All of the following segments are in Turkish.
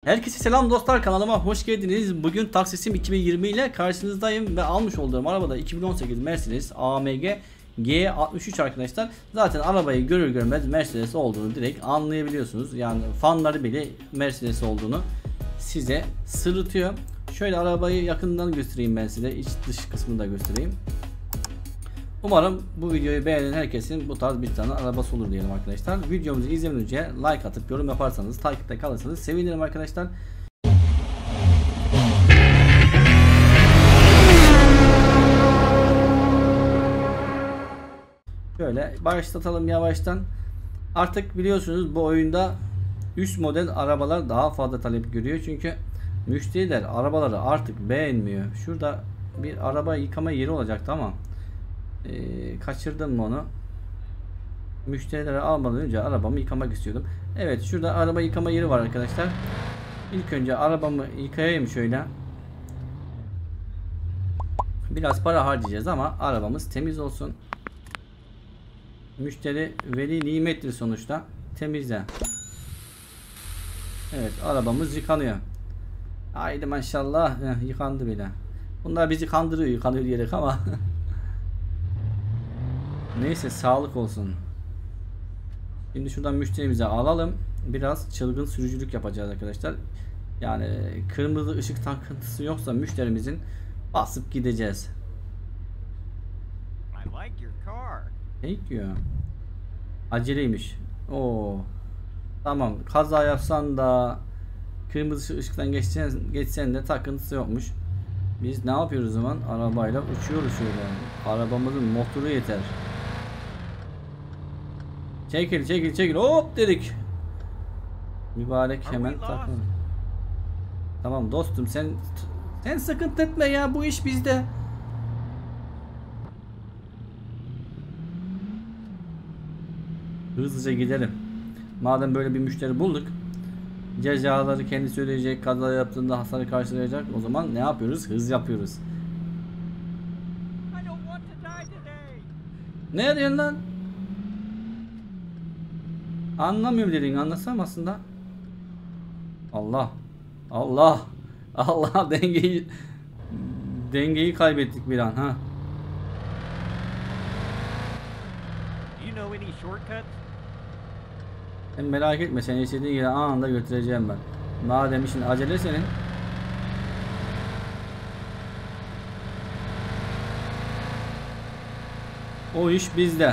Herkese selam dostlar, kanalıma hoş geldiniz. Bugün Taksim 2020 ile karşınızdayım ve almış olduğum arabada 2018 Mercedes AMG G63 arkadaşlar. Zaten arabayı görür görmez Mercedes olduğunu direkt anlayabiliyorsunuz. Yani fanları bile Mercedes olduğunu size sırıtıyor. Şöyle arabayı yakından göstereyim ben size. İç dış kısmını da göstereyim. Umarım bu videoyu beğenen herkesin bu tarz bir tane arabası olur diyelim arkadaşlar. Videomuzu izlemeden önce like atıp yorum yaparsanız, takipte kalırsanız sevinirim arkadaşlar. Şöyle başlatalım yavaştan. Artık biliyorsunuz bu oyunda üst model arabalar daha fazla talep görüyor. Çünkü müşteriler arabaları artık beğenmiyor. Şurada bir araba yıkama yeri olacaktı ama kaçırdım mı onu? Müşterilere almadan önce arabamı yıkamak istiyordum. Evet, şurada araba yıkama yeri var arkadaşlar. İlk önce arabamı yıkayayım şöyle. Biraz para harcayacağız ama arabamız temiz olsun. Müşteri veli nimettir sonuçta. Temizle. Evet, arabamız yıkanıyor. Haydi maşallah. Yıkandı bile. Bunlar bizi kandırıyor, yıkanıyor diyerek ama neyse, sağlık olsun. Şimdi şuradan müşterimize alalım. Biraz çılgın sürücülük yapacağız arkadaşlar. Yani kırmızı ışık takıntısı yoksa müşterimizin basıp gideceğiz. Thank you. Aceleymiş. Oo. Tamam. Kaza yapsan da kırmızı ışıktan geçsen de takıntısı yokmuş. Biz ne yapıyoruz o zaman? Arabayla uçuyoruz şöyle. Arabamızın motoru yeter. Çekil çekil çekil, hop dedik. Mübarek hemen takın. Tamam dostum, sen sıkıntı etme ya, bu iş bizde. Hızlıca gidelim. Madem böyle bir müşteri bulduk, cezaları kendisi ödeyecek, kaza yaptığında hasarı karşılayacak, o zaman ne yapıyoruz? Hız yapıyoruz. Ne diyorsun lan? Anlamıyorum dediğini, anlasam aslında. Allah. Allah. Allah, dengeyi kaybettik bir an ha. Sen merak etme, sen istediğin yere anında götüreceğim ben. Madem işin acele senin. O iş bizde.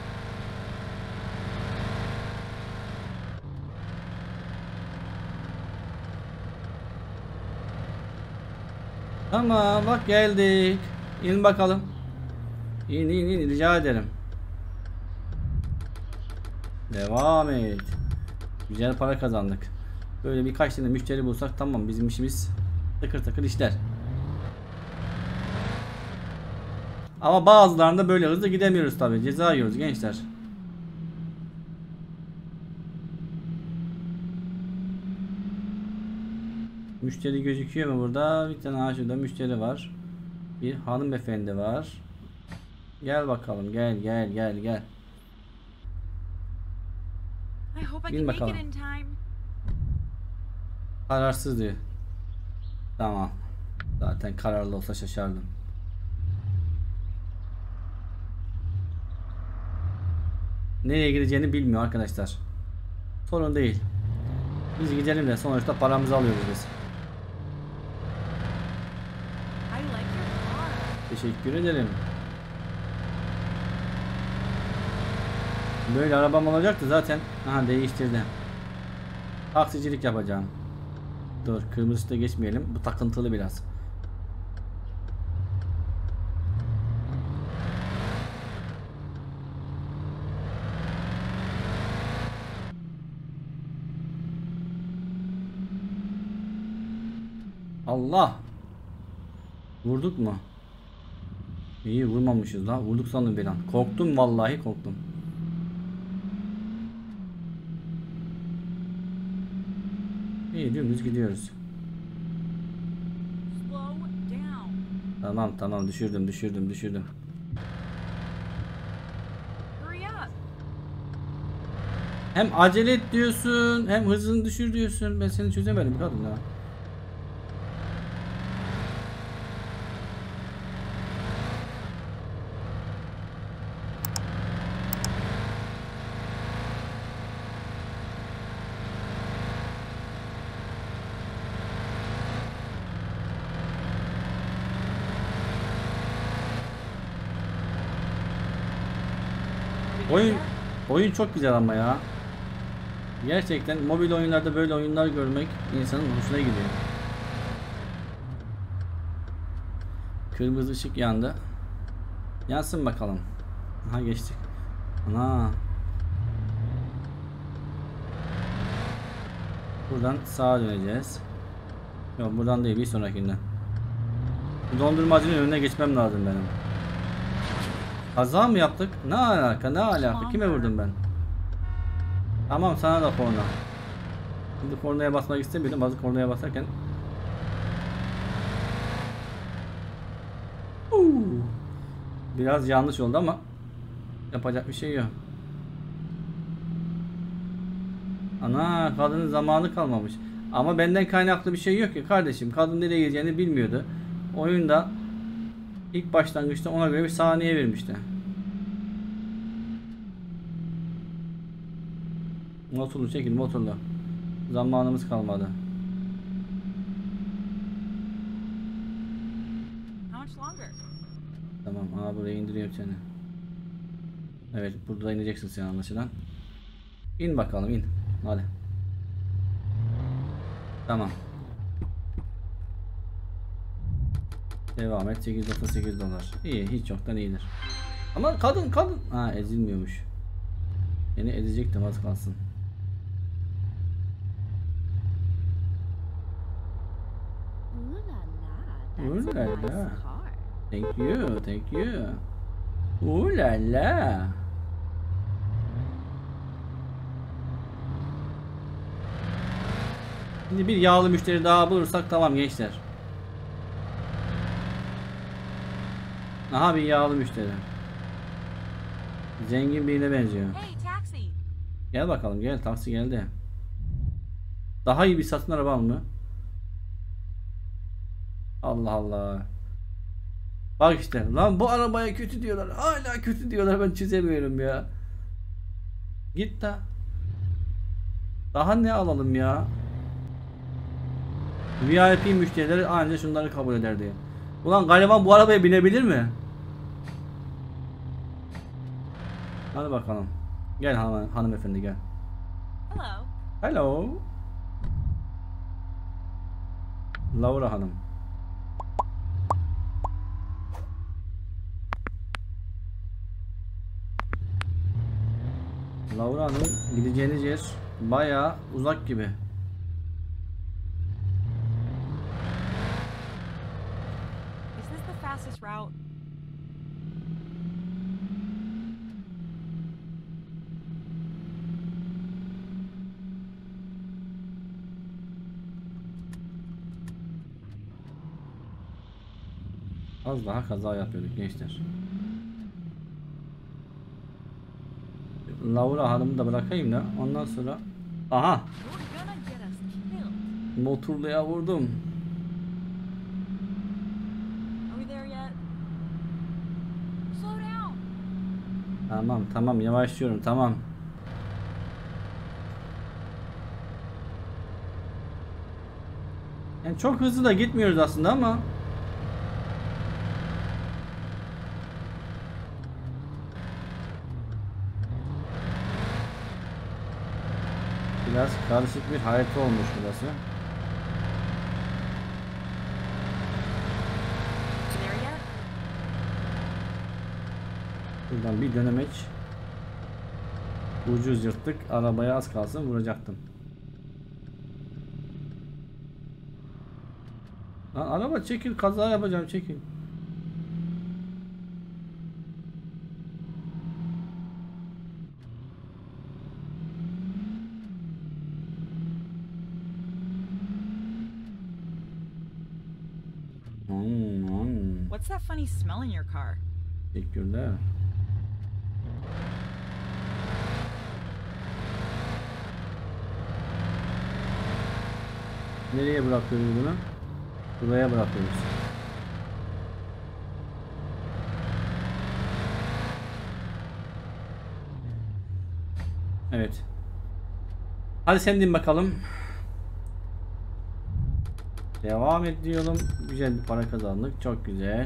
Tamam, bak geldik. İn bakalım. İn rica ederim. Devam et. Güzel para kazandık. Böyle birkaç tane müşteri bulsak tamam, bizim işimiz tıkır tıkır işler. Ama bazılarında böyle hızlı gidemiyoruz tabi. Ceza yiyoruz gençler. Müşteri gözüküyor mu burada? Bir tane şurada müşteri var. Bir hanımefendi var. Gel bakalım, gel. Bin bakalım. Kararsız diyor. Tamam. Zaten kararlı olsa şaşardım. Nereye gideceğini bilmiyor arkadaşlar. Sorun değil. Biz gidelim de sonuçta paramızı alıyoruz biz. Teşekkür ederim. Böyle arabam olacaktı zaten. Aha, değiştirdim. Taksicilik yapacağım. Dur, kırmızıda geçmeyelim. Bu takıntılı biraz. Allah. Vurduk mu? İyi, vurmamışız la. Vurduk sandım bir an. Korktum, vallahi korktum. İyi, dümdüz gidiyoruz. Tamam düşürdüm. Hem acele et diyorsun, hem hızını düşür diyorsun. Ben seni çözemedim kadın ya. Oyun çok güzel ama ya. Gerçekten mobil oyunlarda böyle oyunlar görmek insanın hoşuna gidiyor. Kırmızı ışık yandı. Yansın bakalım. Aha geçtik. Ana. Buradan sağa döneceğiz. Yok buradan değil, bir sonrakinden. Dondurmacının önüne geçmem lazım benim. Kaza mı yaptık? Ne alaka? Ne alaka? Kime vurdum ben? Tamam, sana da korna. Şimdi kornaya basmak istemiyordum. Bazı kornaya basarken biraz yanlış oldu ama yapacak bir şey yok. Ana, kadının zamanı kalmamış. Ama benden kaynaklı bir şey yok ki kardeşim. Kadın nereye gideceğini bilmiyordu. Oyunda ilk başlangıçta ona göre bir saniye vermişti. Motorlu çekil, motorlu. Zamanımız kalmadı. Tamam, buraya indiriyorum seni. Evet, burada ineceksin sen anlaşılan. İn bakalım, in. Hadi. Tamam. Devam et. 8.8 dolar. İyi, hiç yoktan iyidir. Ama kadın. Ha, ezilmiyormuş. Beni ezecektim, az kalsın. Ooh la la. Thank you. Ooh la la. Şimdi bir yağlı müşteri daha bulursak tamam gençler. Aha, bir yağlı müşteri. Zengin birine benziyor. Gel bakalım, gel, taksi geldi. Daha iyi bir satın araba mı? Allah Allah. Bak işte lan, bu arabaya kötü diyorlar. Hala kötü diyorlar, ben çizemiyorum ya. Git de. Daha ne alalım ya? VIP müşterileri ancak şunları kabul eder diye. Ulan galiba bu arabaya binebilir mi? Hadi bakalım. Gel hanımefendi gel. Hello. Laura Hanım. Laura Hanım, gideceğiniz yer bayağı uzak gibi. Az daha kaza yapıyorduk gençler. Laura Hanım'ı da bırakayım da ondan sonra. Aha. Motorluya vurdum. Tamam yavaşlıyorum, tamam. Yani çok hızlı da gitmiyoruz aslında ama biraz karışık bir harita olmuş burası. Buradan bir dönemeç. Ucuz yırttık. Arabaya az kalsın vuracaktım. Lan araba çekil, kaza yapacağım, çekil. What's that funny smell in your car? Teşekkürler. Nereye bırakıyoruz bunu? Buraya bırakıyoruz. Evet. Hadi sen din bakalım. Devam ediyorum. Güzel bir para kazandık. Çok güzel.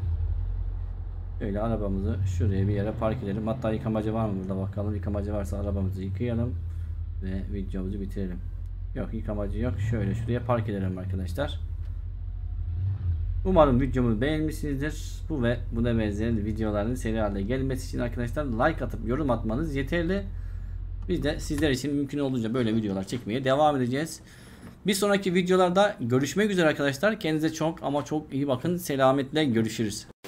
Öyle arabamızı şuraya bir yere park edelim. Hatta yıkamacı var mı burada bakalım. Yıkamacı varsa arabamızı yıkayalım. Ve videomuzu bitirelim. Yok, yıkamacı yok. Şöyle şuraya park edelim arkadaşlar. Umarım videomu beğenmişsinizdir. Bu ve buna benzer videoların seri halde gelmesi için arkadaşlar like atıp yorum atmanız yeterli. Biz de sizler için mümkün olduğunca böyle videolar çekmeye devam edeceğiz. Bir sonraki videolarda görüşmek üzere arkadaşlar. Kendinize çok ama çok iyi bakın. Selametle görüşürüz.